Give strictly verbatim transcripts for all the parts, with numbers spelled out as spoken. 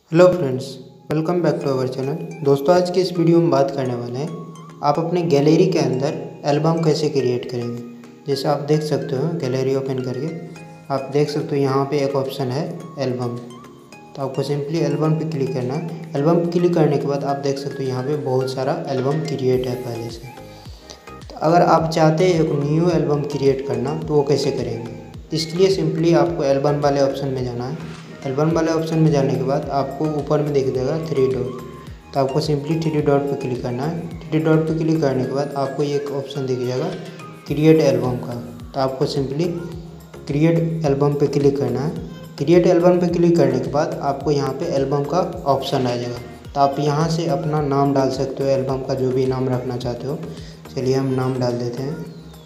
Hello friends, welcome back to our channel. दोस्तों, आज की इस वीडियो में बात करने वाले हैं आप अपने गैलरी के अंदर एल्बम कैसे क्रिएट करेंगे। जैसे आप देख सकते हो, गैलरी ओपन करके आप देख सकते हो यहाँ पे एक ऑप्शन है एल्बम। तो आपको सिंपली एल्बम पे क्लिक करना है। एल्बम पे क्लिक करने के बाद आप देख सकते हो यहाँ पे बहुत सारा एल्बम क्रिएट है पहले से। तो अगर आप चाहते हैं एक न्यू एल्बम क्रिएट करना तो वो कैसे करेंगे, इसके लिए सिंपली आपको एल्बम वाले ऑप्शन में जाना है। एल्बम वाले ऑप्शन में जाने के बाद आपको ऊपर में दिख देगा थ्री डॉट। तो आपको सिंपली थ्री डॉट पे क्लिक करना है। थ्री डॉट पे क्लिक करने के बाद आपको ये एक ऑप्शन दिख जाएगा क्रिएट एल्बम का। तो आपको सिंपली क्रिएट एल्बम पे क्लिक करना है। क्रिएट एल्बम पे क्लिक करने के बाद आपको यहाँ पे एल्बम का ऑप्शन आ जाएगा। तो आप यहाँ से अपना नाम डाल सकते हो, एल्बम का जो भी नाम रखना चाहते हो। चलिए हम नाम डाल देते हैं।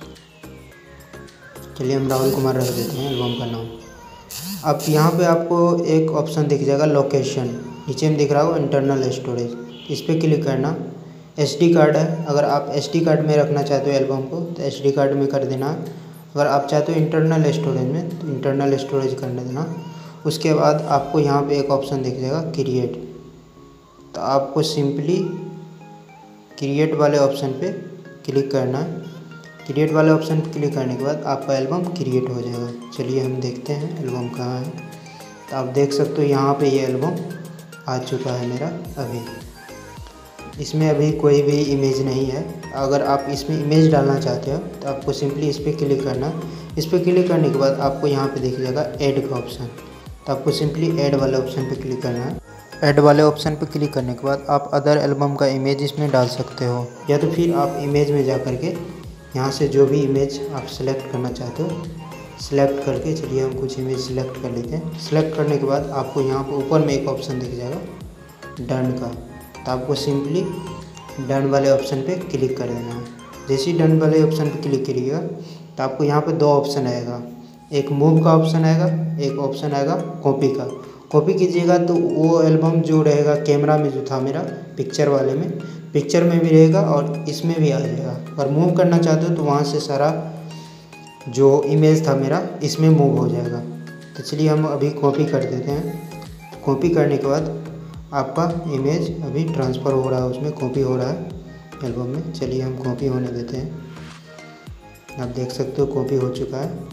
चलिए हम राहुल कुमार रख देते हैं एल्बम का नाम। अब यहाँ पे आपको एक ऑप्शन दिख जाएगा लोकेशन, नीचे में दिख रहा हो इंटरनल स्टोरेज, इस पर क्लिक करना। एसडी कार्ड है, अगर आप एसडी कार्ड में रखना चाहते हो एल्बम को तो एसडी कार्ड में कर देना। अगर आप चाहते हो इंटरनल स्टोरेज में तो इंटरनल स्टोरेज कर देना। उसके बाद आपको यहाँ पे एक ऑप्शन दिख जाएगा क्रिएट। तो आपको सिंपली क्रिएट वाले ऑप्शन पे क्लिक करना है। क्रिएट वाले ऑप्शन पर क्लिक करने के बाद आपका एल्बम क्रिएट हो जाएगा। चलिए हम देखते हैं एल्बम कहाँ है। तो आप देख सकते हो यहाँ पे ये एल्बम आ चुका है मेरा। अभी इसमें अभी कोई भी इमेज नहीं है। अगर आप इसमें इमेज डालना चाहते हो तो आपको सिंपली इस पर क्लिक करना है। इस पर क्लिक करने के बाद आपको यहाँ पे दिख जाएगा ऐड का ऑप्शन। तो आपको सिंपली ऐड वाले ऑप्शन पर क्लिक करना है। ऐड वाले ऑप्शन पर क्लिक करने के बाद आप अदर एल्बम का इमेज इसमें डाल सकते हो, या तो फिर आप इमेज में जा कर के यहाँ से जो भी इमेज आप सेलेक्ट करना चाहते हो सेलेक्ट करके, चलिए हम कुछ इमेज सेलेक्ट कर लेते हैं। सेलेक्ट करने के बाद आपको यहाँ पर ऊपर में एक ऑप्शन दिख जाएगा डन का। तो आपको सिंपली डन वाले ऑप्शन पे क्लिक कर देना है। जैसे ही डन वाले ऑप्शन पे क्लिक करिएगा तो आपको यहाँ पे दो ऑप्शन आएगा, एक मूव का ऑप्शन आएगा, एक ऑप्शन आएगा कॉपी का। कॉपी कीजिएगा तो वो एल्बम जो रहेगा कैमरा में जो था मेरा पिक्चर वाले में, पिक्चर में भी रहेगा और इसमें भी आ जाएगा। अगर मूव करना चाहते हो तो वहाँ से सारा जो इमेज था मेरा इसमें मूव हो जाएगा। तो चलिए हम अभी कॉपी कर देते हैं। कॉपी करने के बाद आपका इमेज अभी ट्रांसफ़र हो रहा है, उसमें कॉपी हो रहा है एल्बम में। चलिए हम कॉपी होने देते हैं। आप देख सकते हो कॉपी हो चुका है।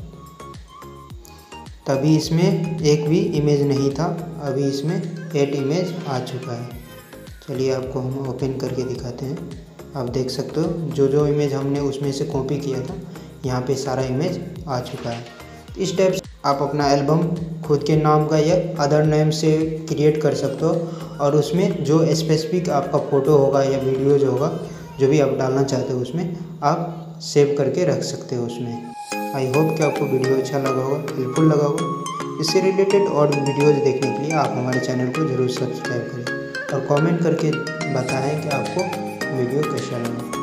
तभी इसमें एक भी इमेज नहीं था, अभी इसमें एट इमेज आ चुका है। चलिए आपको हम ओपन करके दिखाते हैं। आप देख सकते हो जो जो इमेज हमने उसमें से कॉपी किया था यहाँ पे सारा इमेज आ चुका है। इस टाइप से आप अपना एल्बम खुद के नाम का या अदर नेम से क्रिएट कर सकते हो, और उसमें जो स्पेसिफिक आपका फ़ोटो होगा या वीडियो जो होगा जो भी आप डालना चाहते हो उसमें आप सेव करके रख सकते हो उसमें। आई होप कि आपको वीडियो अच्छा लगा होगा, हेल्पफुल लगा होगा। इससे रिलेटेड और वीडियोज़ देखने के लिए आप हमारे चैनल को ज़रूर सब्सक्राइब करें और कमेंट करके बताएं कि आपको वीडियो कैसा लगा।